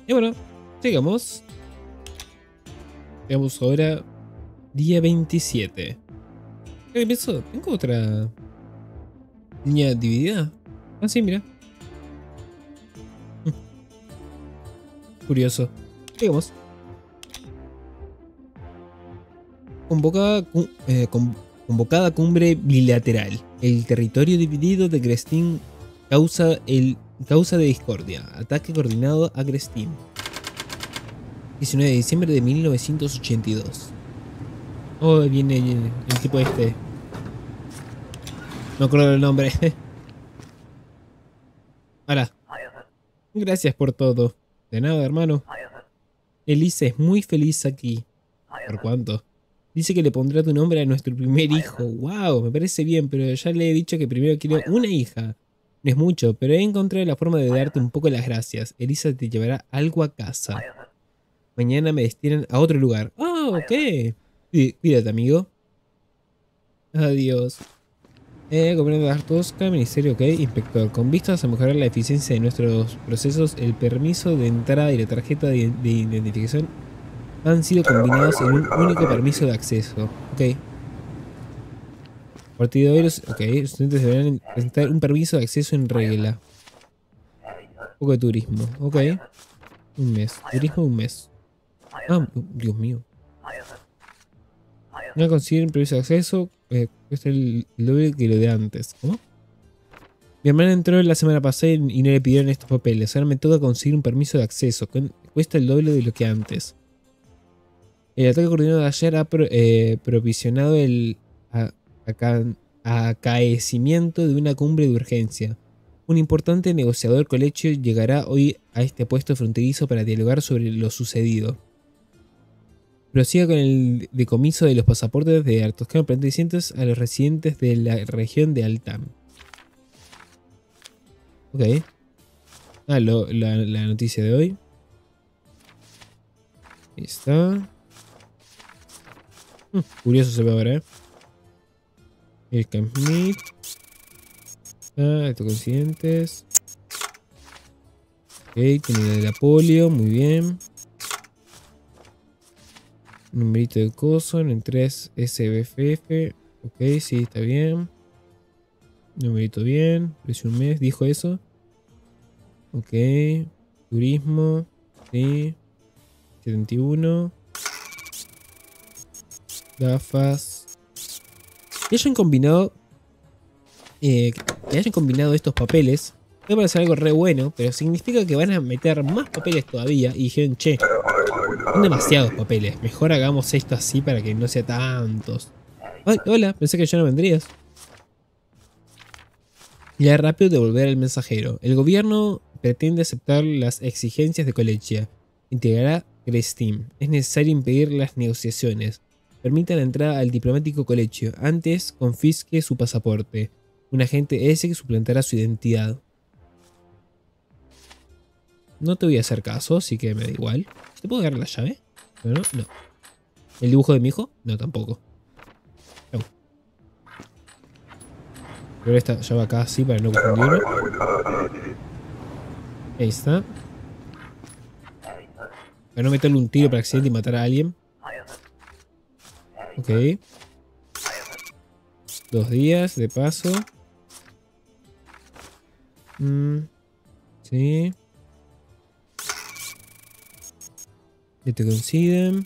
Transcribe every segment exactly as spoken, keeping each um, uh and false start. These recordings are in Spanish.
Y bueno, sigamos. Veamos ahora día veintisiete. ¿Qué empezó? ¿Tengo otra línea dividida? Ah, sí, mira. Curioso. Sigamos. Convocada, eh, con, convocada cumbre bilateral. El territorio dividido de Crestin causa, el, causa de discordia. Ataque coordinado a Crestin. diecinueve de diciembre de mil novecientos ochenta y dos. Oh, viene el, el tipo este. No acuerdo el nombre. Hola. Gracias por todo. De nada, hermano. Elisa es muy feliz aquí. ¿Por cuánto? Dice que le pondrá tu nombre a nuestro primer hijo. Wow, me parece bien, pero ya le he dicho que primero quiero una hija. No es mucho, pero he encontrado la forma de darte un poco las gracias. Elisa te llevará algo a casa. Mañana me destinan a otro lugar. Oh, ok. Cuídate, amigo. Adiós. Eh, gobierno de Artosca, ministerio, ok. Inspector, con vistas a mejorar la eficiencia de nuestros procesos, el permiso de entrada y la tarjeta de, de identificación han sido combinados en un único permiso de acceso. Ok. Partido de los... Ok, los estudiantes deberán presentar un permiso de acceso en regla. Un poco de turismo. Ok. Un mes. Turismo un mes. Ah, Dios mío. No consiguen permiso de acceso. Eh, cuesta el, el doble que lo de antes. ¿Cómo? Mi hermana entró la semana pasada y no le pidieron estos papeles. Ahora me toca conseguir un permiso de acceso. Cuesta el doble de lo que antes. El ataque coordinado de ayer ha pro, eh, provisionado el a, a, acaecimiento de una cumbre de urgencia. Un importante negociador colecho llegará hoy a este puesto fronterizo para dialogar sobre lo sucedido. Prosiga con el decomiso de los pasaportes de Artoscano pertenecientes a los residentes de la región de Altam. Ok. Ah, lo, la, la noticia de hoy. Ahí está. Hmm, curioso se ve ahora, ¿eh? El Camp Meet. Ah, estos coincidentes. Ok, tiene la de la polio, muy bien. Numerito de coso en tres S B F F. Ok, sí, está bien. Numerito bien. Precio un mes, dijo eso. Ok. Turismo. Sí. setenta y uno. Gafas. Que hayan combinado. Eh, que hayan combinado estos papeles. Me parece algo re bueno, pero significa que van a meter más papeles todavía. Y dijeron, che, son demasiados papeles. Mejor hagamos esto así para que no sea tantos. Ay, hola, pensé que ya no vendrías. Ya rápido devolver al mensajero. El gobierno pretende aceptar las exigencias de Colechia. Integrará Crestin. Es necesario impedir las negociaciones. Permita la entrada al diplomático Colechio. Antes, confisque su pasaporte. Un agente S que suplantará su identidad. No te voy a hacer caso, así que me da igual. ¿Te puedo dar la llave? No, no, no. ¿El dibujo de mi hijo? No, tampoco. No. Pero esta llave acá así para no confundirme. Ahí está. Para no meterle un tiro para accidente y matar a alguien. Ok. Dos días de paso. Mm, sí. Que te coinciden.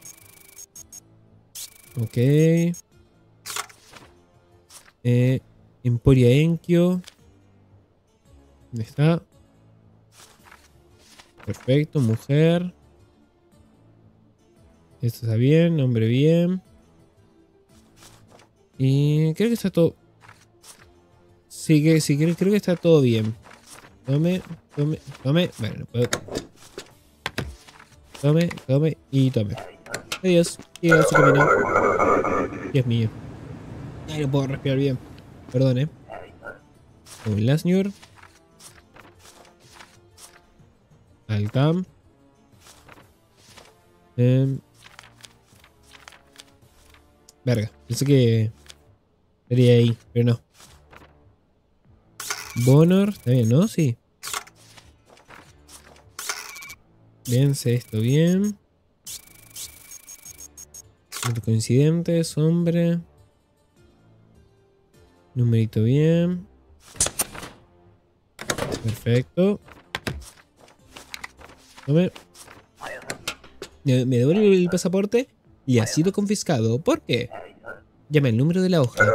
Ok. Eh, Emporia Enkyo. ¿Dónde está? Perfecto, mujer. Esto está bien, hombre bien. Y creo que está todo... Sí, que, sí creo, creo que está todo bien. Tome, tome, tome. Bueno, no puedo. Tome, tome y tome. Adiós. Y a su camino. Dios mío. Ay, no puedo respirar bien. Perdón, eh. Un Lasnur. Altam. Eh. Verga. Pensé que estaría ahí, pero no. Bonor. Está bien, ¿no? Sí. Bien, sé esto bien. Coincidentes, hombre. Numerito bien. Perfecto. Tome. Me me devuelve el pasaporte y ha sido confiscado. ¿Por qué? Llama el número de la hoja.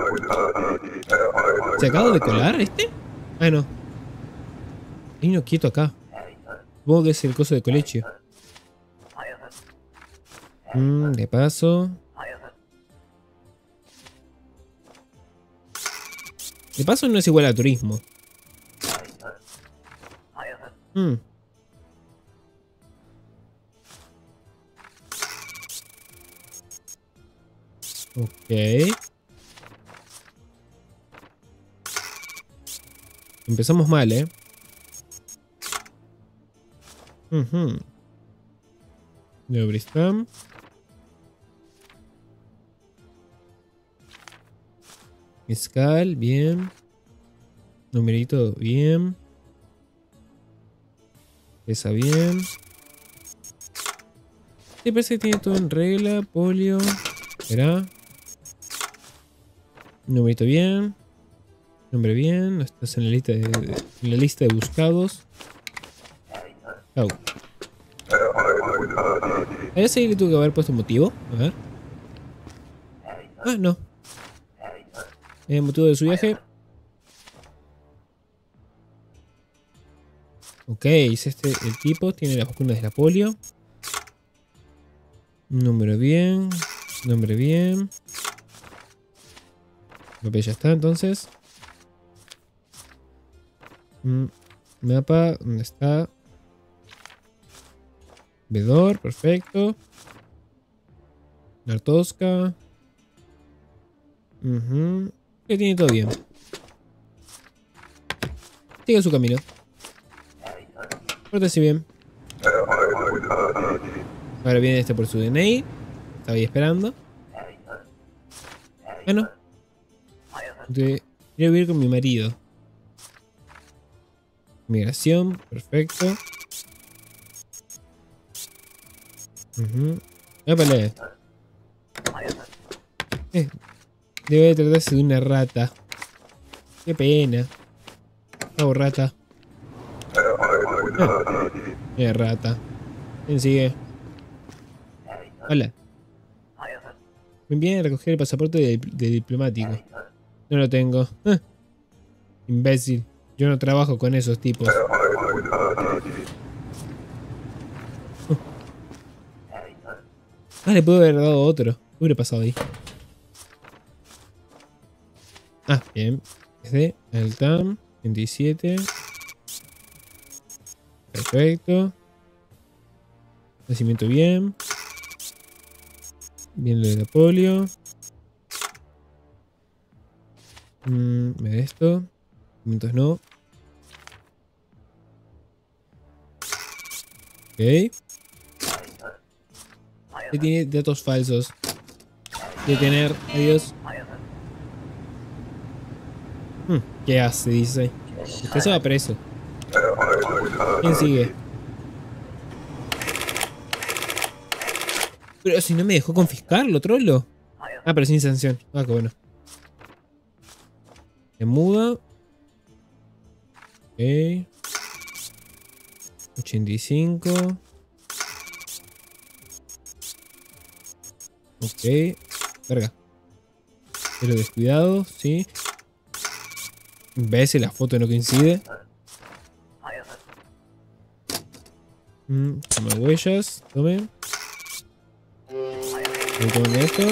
¿Se acaba de colar este? Ah, no. Hay uno quieto acá. Supongo que es el coso de colegio. Mm, de paso. De paso no es igual a turismo. Mm. Ok. Empezamos mal, ¿eh? Uh-huh. De Bristam. Mezcal, bien. Numerito, bien. Pesa bien. Sí, parece que tiene todo en regla. Polio. Espera. Numerito bien. Nombre bien. No estás en la lista de, de- en la lista de buscados. Chau. A ese sí le tuve que haber puesto motivo. A ver. Ah, no. El motivo de su viaje. Ok, es este el tipo. Tiene las vacunas de la polio. Número bien. Nombre bien. Ok, ya está entonces. Mm, mapa, ¿dónde está? Vedor, perfecto. Nartosca. Uh-huh. Que tiene todo bien. Sigue su camino. Pórtese bien. Ahora viene este por su D N I. Estaba ahí esperando. Bueno. De, quiero vivir con mi marido. Migración, perfecto. Uh-huh. Épale. Eh, debe tratarse de una rata. Qué pena. Chau, rata. Ah, qué rata. ¿Quién sigue? Hola. Me viene a recoger el pasaporte de, de diplomático. No lo tengo. Ah, imbécil. Yo no trabajo con esos tipos. Ah, le puedo haber dado otro. ¿Qué hubiera pasado ahí? Ah, bien. Desde el T A M veintisiete. Perfecto. Nacimiento bien. Bien lo de la polio. Mm, me da esto. Documentos no. Ok. Que tiene datos falsos. Detener. Adiós. Hmm, ¿qué hace? Dice. Usted se va preso. ¿Quién sigue? Pero si no me dejó confiscarlo, trolo. Ah, pero sin sanción. Ah, qué bueno. Se muda. Ok. ochenta y cinco. Ok. Verga. Pero descuidado, sí. Ves, la foto no coincide. Mm, toma huellas. Tome. Voy con esto.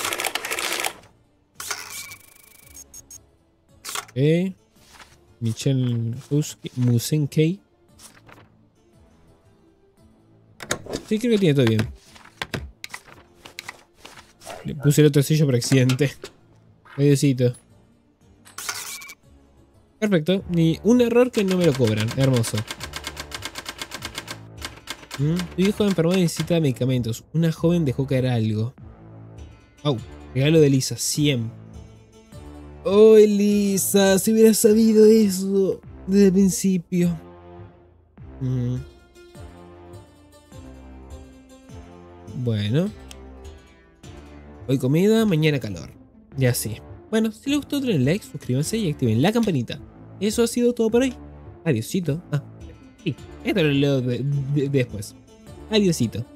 Ok. Michelle Musenkei. Sí, creo que tiene todo bien. Le puse el otro sello por accidente. Mediocito. Perfecto. Ni un error que no me lo cobran. Hermoso. Mm, tu hijo enfermado y necesita medicamentos. Una joven dejó caer algo. Au. Regalo de Lisa. cien. Oh, Elisa. Si hubieras sabido eso desde el principio. Mm. Bueno. Hoy comida, mañana calor. Y así. Bueno, si les gustó denle like, suscríbanse y activen la campanita. Eso ha sido todo por hoy. Adiosito. Ah, sí, esto lo leo de, de, después. Adiosito.